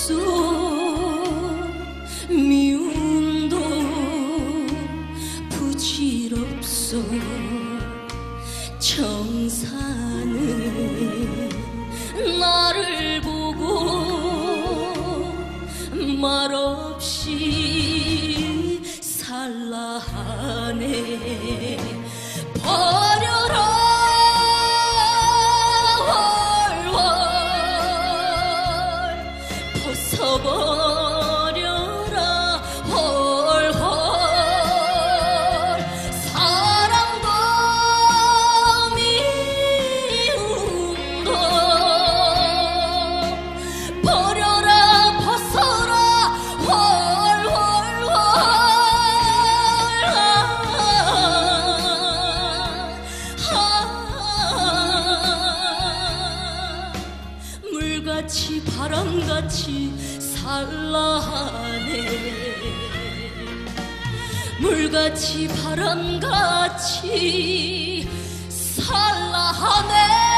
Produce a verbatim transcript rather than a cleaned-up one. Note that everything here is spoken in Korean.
없어 미움도 부질없어 정사는 나를 보고 말없이 살라 하네. 버려라 벗어버려라 헐헐. 사랑도 미움도 버려라 벗어라 헐헐헐. 물같이 바람같이 살라 하네. 물같이 바람같이 살라 하네.